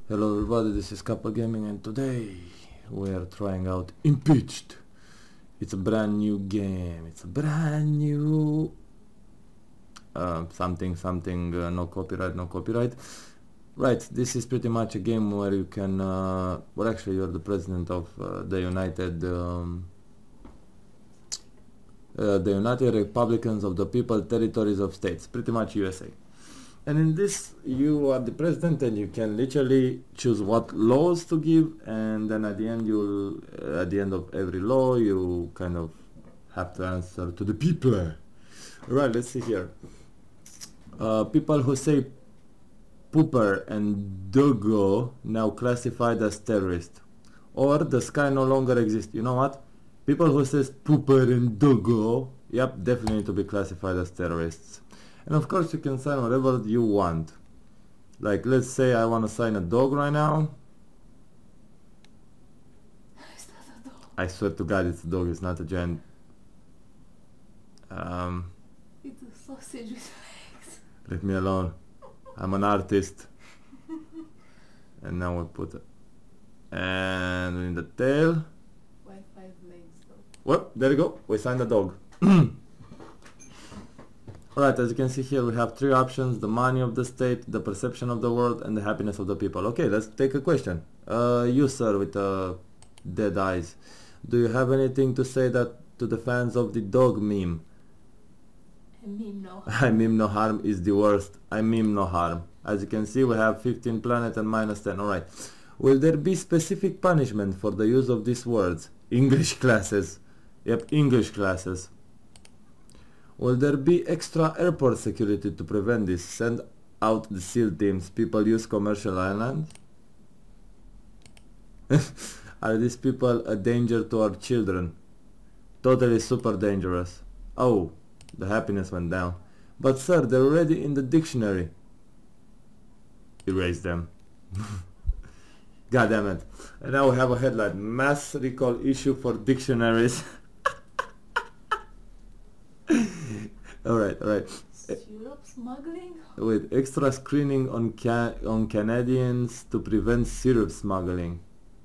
Hello everybody, this is Kappa Gaming and today we are trying out Impeached. It's a brand new game, it's a brand new something, no copyright. Right, this is pretty much a game where you can, well actually you're the president of the United Republicans of the People, Territories of States, pretty much USA. And in this you are the president and you can literally choose what laws to give, and then at the end of every law you kind of have to answer to the people. Right, let's see here. People who say pooper and doggo now classified as terrorist, or the sky no longer exists. You know what? People who says pooper and doggo, yep, definitely need to be classified as terrorists. And of course you can sign whatever you want. Like let's say I want to sign a dog right now. It's not a dog. I swear to God it's a dog, it's not a giant... It's a sausage with legs. Leave me alone. I'm an artist. And now we put it. And in the tail. Why 5 legs though? Well, there you go. We signed a dog. Alright, as you can see here we have 3 options: the money of the state, the perception of the world, and the happiness of the people. Okay, let's take a question. You sir with dead eyes, do you have anything to say that to the fans of the dog meme? I mean no. I meme no harm is the worst. I meme no harm. As you can see we have 15 planet and -10. Alright. Will there be specific punishment for the use of these words? English classes. Yep, English classes. Will there be extra airport security to prevent this? Send out the SEAL teams. People use commercial islands? Are these people a danger to our children? Totally super dangerous. Oh, the happiness went down. But sir, they're already in the dictionary. Erase them. God damn it. And now we have a headline: mass recall issue for dictionaries. Alright. Syrup smuggling? With extra screening on Canadians to prevent syrup smuggling.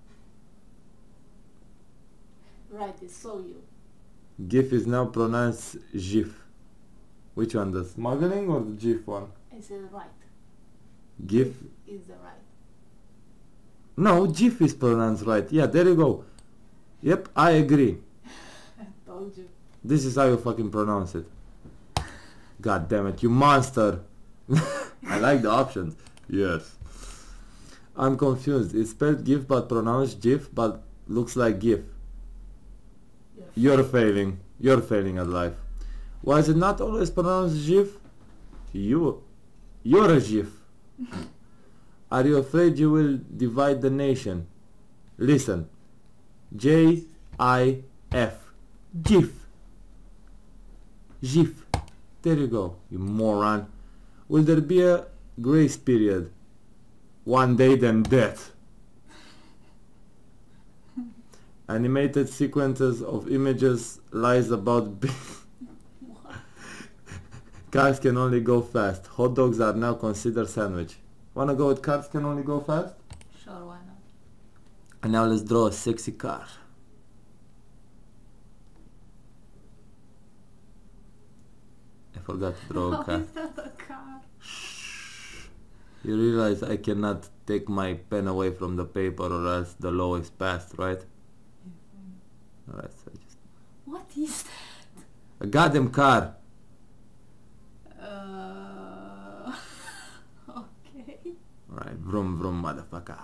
Right, it's so you. GIF is now pronounced GIF. Which one, the smuggling or the GIF one? I said right. GIF Is the right. No, GIF is pronounced right. Yeah, there you go. Yep, I agree. I told you. This is how you fucking pronounce it. God damn it, you monster. I like the options. Yes. I'm confused. It's spelled GIF but pronounced GIF but looks like GIF. You're failing. You're failing at life. Why is it not always pronounced GIF? You're a GIF. Are you afraid you will divide the nation? Listen. J-I-F. GIF. GIF. There you go, you moron. Will there be a grace period? 1 day then death. Animated sequences of images lies about cars can only go fast. Hot dogs are now considered sandwich. Wanna go with cars can only go fast? Sure, why not? And now let's draw a sexy car. I forgot to draw a car. How is that a car? You realize I cannot take my pen away from the paper or else the law is passed, right? Alright, so just... What is that? A goddamn car! Okay. Alright, vroom vroom motherfucker.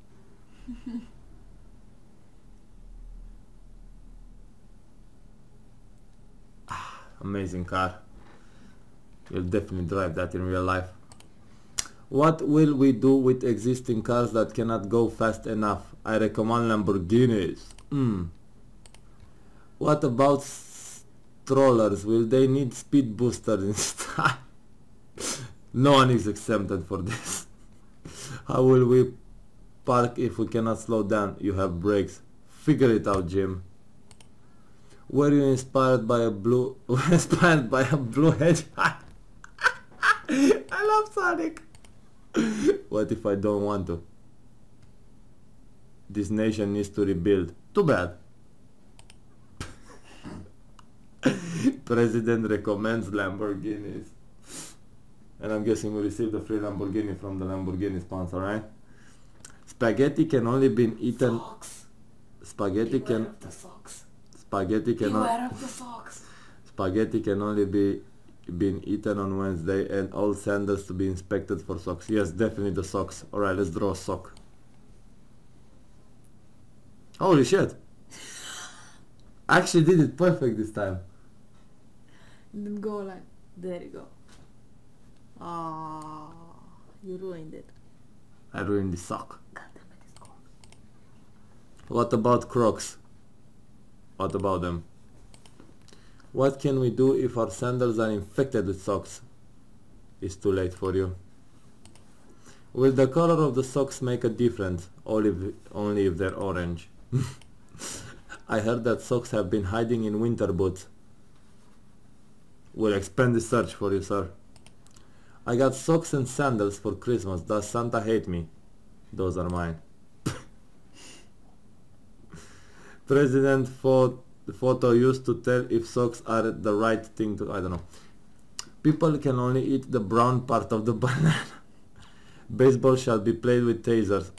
Amazing car. You'll definitely drive that in real life. What will we do with existing cars that cannot go fast enough? I recommend Lamborghinis. What about strollers? Will they need speed boosters instead? No one is exempted for this. How will we park if we cannot slow down? You have brakes. Figure it out, Jim. Were you inspired by a blue hedgehog? I love Sonic. What if I don't want to? this nation needs to rebuild. Too bad. President recommends Lamborghinis. And I'm guessing we received a free Lamborghini from the Lamborghini sponsor, right? Spaghetti can only be eaten... Socks. Spaghetti Beware can... of the socks. Spaghetti Beware of the socks. Spaghetti can only be been eaten on Wednesday, and all sandals to be inspected for socks. Yes, definitely the socks. Alright, let's draw a sock. Holy shit! I actually did it perfect this time. And then go like, there you go. Ah, you ruined it. I ruined the sock. God damn it, it's cold. What about Crocs? What about them? What can we do if our sandals are infected with socks? It's too late for you. Will the color of the socks make a difference? Only if they're orange. I heard that socks have been hiding in winter boots. We'll expand the search for you, sir. I got socks and sandals for Christmas. Does Santa hate me? Those are mine. President photo used to tell if socks are the right thing to... I don't know. People can only eat the brown part of the banana. Baseball shall be played with tasers.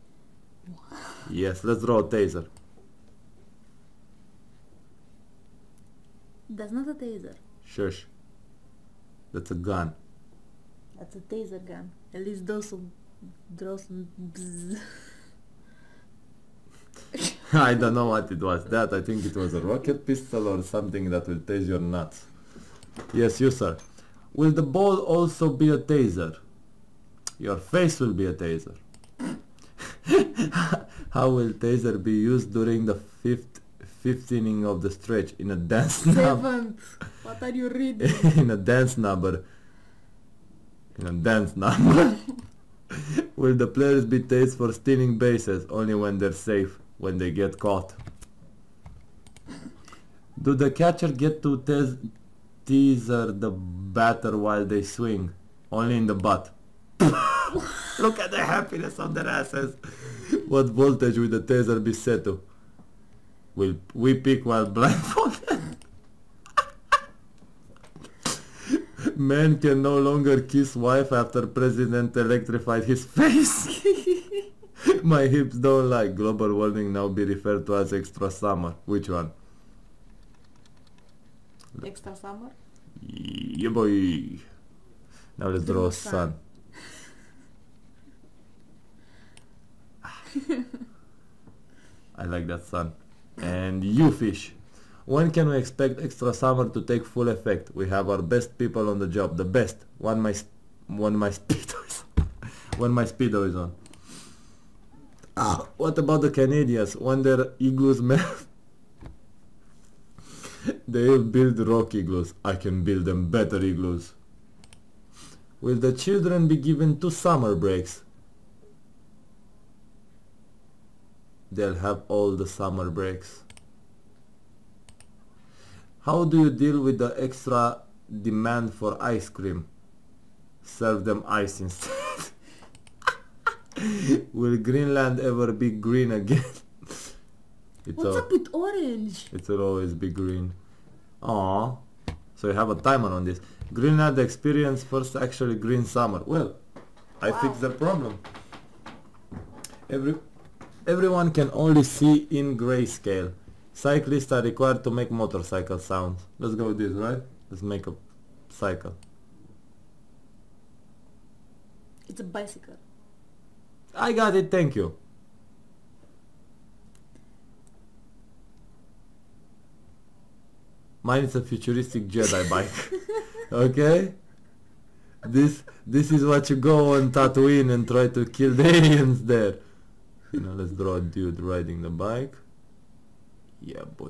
Yes, let's draw a taser. That's not a taser. Shush. That's a gun. That's a taser gun. At least those will draw some bzzz. I don't know what it was. That, I think it was a rocket pistol or something that will tase your nuts. Yes, you sir. Will the ball also be a taser? Your face will be a taser. How will taser be used during the fifth inning of the stretch? In a dance number? Seventh. What are you reading? In a dance number. In a dance number. Will the players be tased for stealing bases? Only when they're safe. When they get caught. Do the catcher get to teaser the batter while they swing? Only in the butt. Look at the happiness of their asses. What voltage will the taser be set to? Will we pick while blindfolded? Man can no longer kiss wife after president electrified his face. My hips don't like global warming now be referred to as extra summer. Which one? Extra summer? Yeah boy. Now let's draw a sun. I like that sun. And you fish. When can we expect extra summer to take full effect? We have our best people on the job. The best. When my speedo is on. What about the Canadians? When their igloos melt? They will build rock igloos. I can build them better igloos. Will the children be given 2 summer breaks? They'll have all the summer breaks. How do you deal with the extra demand for ice cream? Serve them ice instead. Will Greenland ever be green again? What's up with orange? It will always be green. Aww. So you have a timer on this. Greenland experienced first actually green summer. Well, I fixed the problem. Everyone can only see in grayscale. Cyclists are required to make motorcycle sounds. Let's go with this, right? Let's make a cycle. It's a bicycle. I got it, thank you. Mine is a futuristic Jedi bike. Okay? This is what you go on Tatooine and try to kill the aliens there. You know, let's draw a dude riding the bike. Yeah, boy.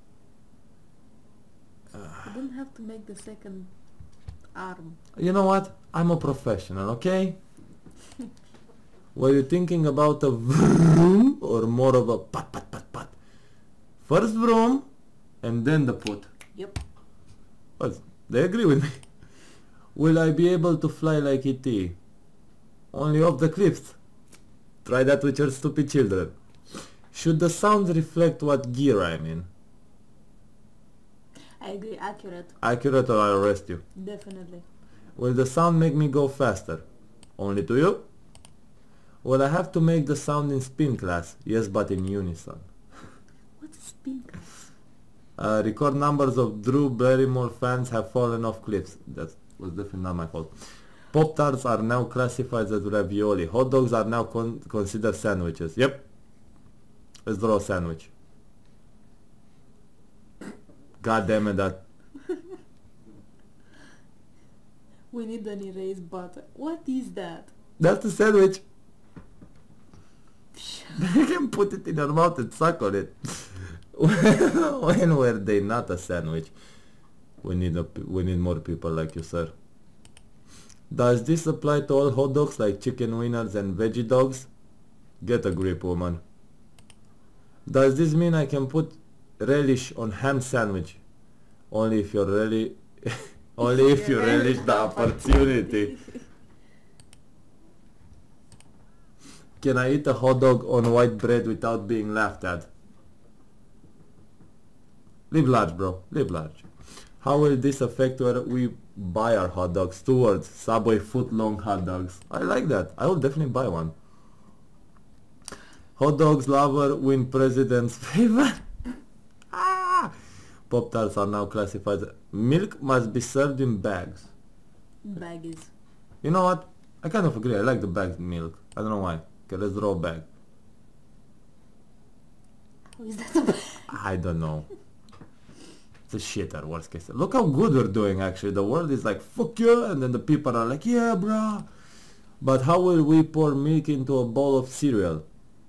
You don't have to make the second arm. You know what? I'm a professional, okay? Were you thinking about a vroom or more of a pat pat pat pat? First vroom and then the put. Yep. Well, they agree with me. Will I be able to fly like E.T.? Only off the cliffs. Try that with your stupid children. Should the sound reflect what gear I'm in? I agree, accurate. Accurate or I'll arrest you. Definitely. Will the sound make me go faster? Only to you? Will I have to make the sound in spin class? Yes, but in unison. What is pink? Record numbers of Drew Barrymore fans have fallen off cliffs. That was definitely not my fault. Pop-Tarts are now classified as ravioli. Hot dogs are now considered sandwiches. Yep. Let's draw a sandwich. God damn it, that. We need an erased button. What is that? That's the sandwich. You can put it in your mouth and suck on it. When were they not a sandwich? We need more people like you, sir. Does this apply to all hot dogs like chicken wieners and veggie dogs? Get a grip, woman. Does this mean I can put relish on ham sandwich? Only if you really only if you relish the opportunity. Can I eat a hot dog on white bread without being laughed at? Live large, bro. Live large. How will this affect where we buy our hot dogs? 2 words. Subway foot-long hot dogs. I like that. I will definitely buy one. Hot dogs lover win president's favor. Pop-Tarts are now classified. Milk must be served in bags. Baggies. You know what? I kind of agree. I like the bagged milk. I don't know why. Okay, let's draw a bag. How is that a bag? I don't know. It's a shitter, worst case. Look how good we're doing, actually. The world is like, fuck yeah, and then the people are like, yeah, bruh. But how will we pour milk into a bowl of cereal?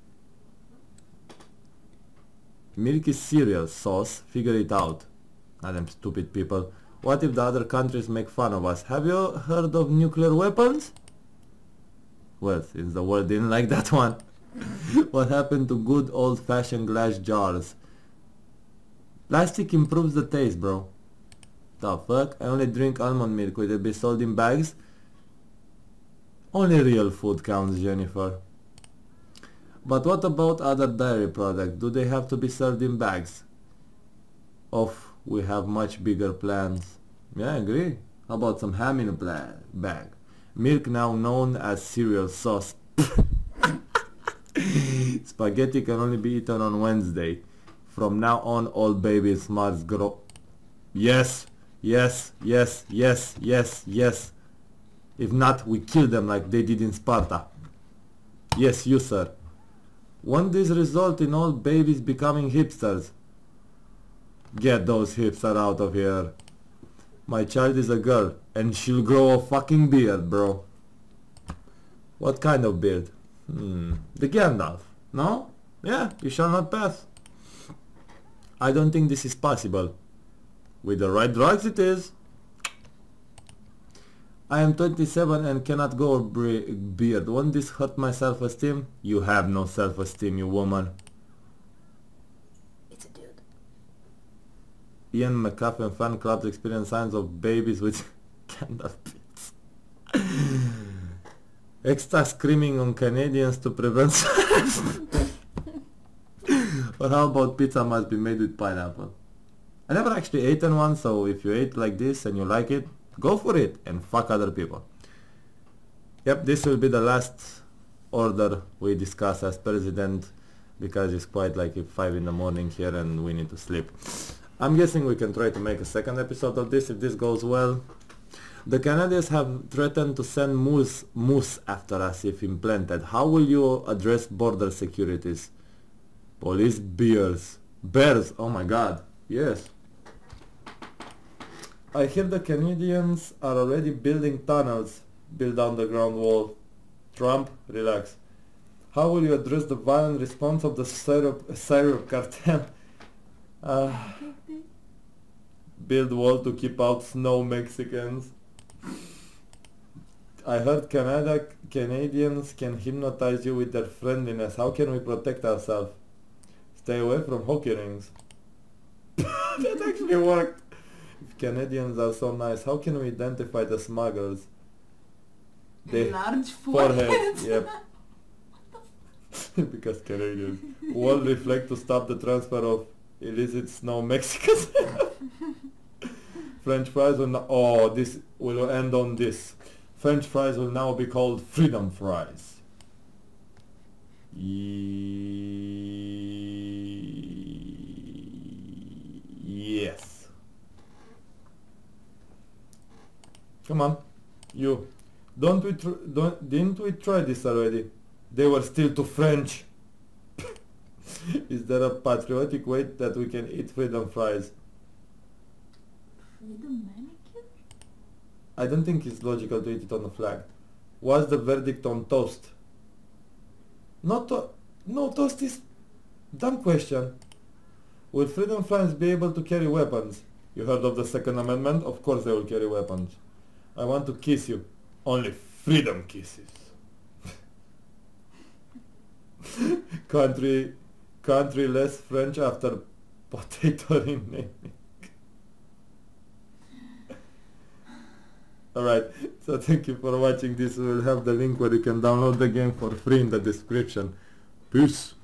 Milk is cereal, sauce, figure it out. Ah, them stupid people. What if the other countries make fun of us? Have you heard of nuclear weapons? Well, since the world didn't like that one. What happened to good old-fashioned glass jars? Plastic improves the taste, bro. The fuck? I only drink almond milk. Will it be sold in bags? Only real food counts, Jennifer. But what about other dairy products? Do they have to be served in bags? We have much bigger plans. Yeah, I agree. How about some ham in a bag? Milk now known as cereal sauce. Spaghetti can only be eaten on Wednesday. From now on, all babies must grow. Yes, yes, yes, yes, yes, yes. If not, we kill them like they did in Sparta. Yes, you, sir. Won't this result in all babies becoming hipsters? Get those hipsters out of here. My child is a girl, and she'll grow a fucking beard, bro. What kind of beard? The Gandalf. No? Yeah, you shall not pass. I don't think this is possible. With the right drugs it is. I am 27 and cannot grow a beard. Won't this hurt my self-esteem? You have no self-esteem, you woman. It's a dude. Ian McCaffrey fan clubs experience signs of babies with Gandalf beards. Extra screaming on Canadians to prevent Or how about pizza must be made with pineapple? I never actually eaten one, so if you ate like this and you like it, go for it and fuck other people. Yep, this will be the last order we discuss as president, because it's quite like 5 in the morning here and we need to sleep. I'm guessing we can try to make a second episode of this if this goes well. The Canadians have threatened to send moose after us if implanted. How will you address border securities? Police bears. Bears, oh my god. Yes. I hear the Canadians are already building tunnels, build underground wall. Trump, relax. How will you address the violent response of the syrup cartel? Build wall to keep out snow Mexicans. I heard Canadians can hypnotize you with their friendliness. How can we protect ourselves? Stay away from hockey rings. That actually worked. If Canadians are so nice, how can we identify the smugglers? Large foreheads. Yep. Because Canadians will reflect to stop the transfer of illicit snow Mexicans. French fries will now, oh, this will end on this. French fries will now be called Fredom Fries. Yes. Come on, you. Didn't we try this already? They were still too French. Is there a patriotic way that we can eat Fredom Fries? Freedom mannequin? I don't think it's logical to eat it on a flag. What's the verdict on toast? No toast is dumb question. Will Fredom Fries be able to carry weapons? You heard of the Second Amendment? Of course they will carry weapons. I want to kiss you. Only freedom kisses. Country less French after potato renaming. Alright, so thank you for watching this. We will have the link where you can download the game for free in the description. Peace.